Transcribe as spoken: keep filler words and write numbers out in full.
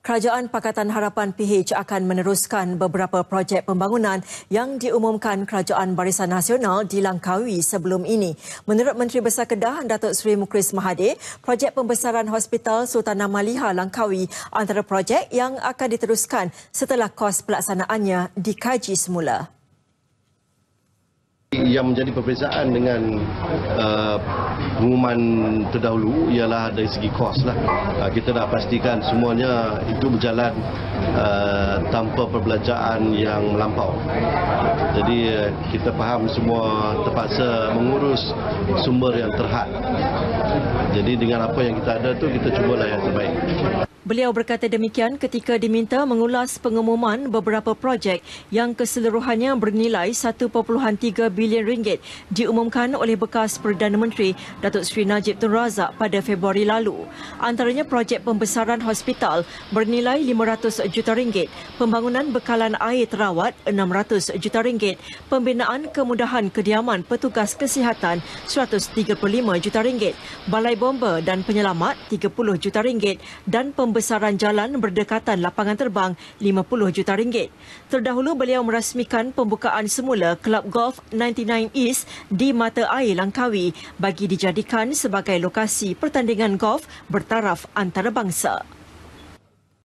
Kerajaan Pakatan Harapan P H akan meneruskan beberapa projek pembangunan yang diumumkan Kerajaan Barisan Nasional di Langkawi sebelum ini. Menurut Menteri Besar Kedah, Datuk Seri Mukris Mahathir, projek pembesaran Hospital Sultan Amalia Langkawi antara projek yang akan diteruskan setelah kos pelaksanaannya dikaji semula. Yang menjadi perbezaan dengan uh, pengumuman terdahulu ialah dari segi kos lah. Uh, kita nak pastikan semuanya itu berjalan uh, tanpa perbelanjaan yang melampau. Jadi uh, kita faham semua terpaksa mengurus sumber yang terhad. Jadi dengan apa yang kita ada tu kita cubalah yang terbaik. Beliau berkata demikian ketika diminta mengulas pengumuman beberapa projek yang keseluruhannya bernilai satu perpuluhan tiga bilion ringgit diumumkan oleh bekas Perdana Menteri Datuk Seri Najib Tun Razak pada Februari lalu. Antaranya projek pembesaran hospital bernilai lima ratus juta ringgit, pembangunan bekalan air terawat enam ratus juta ringgit, pembinaan kemudahan kediaman petugas kesihatan seratus tiga puluh lima juta ringgit, balai bomba dan penyelamat tiga puluh juta ringgit dan pembesaran jalan berdekatan lapangan terbang lima puluh juta ringgit. Terdahulu beliau merasmikan pembukaan semula Kelab Golf sembilan puluh sembilan East di Mata Air Langkawi bagi dijadikan sebagai lokasi pertandingan golf bertaraf antarabangsa.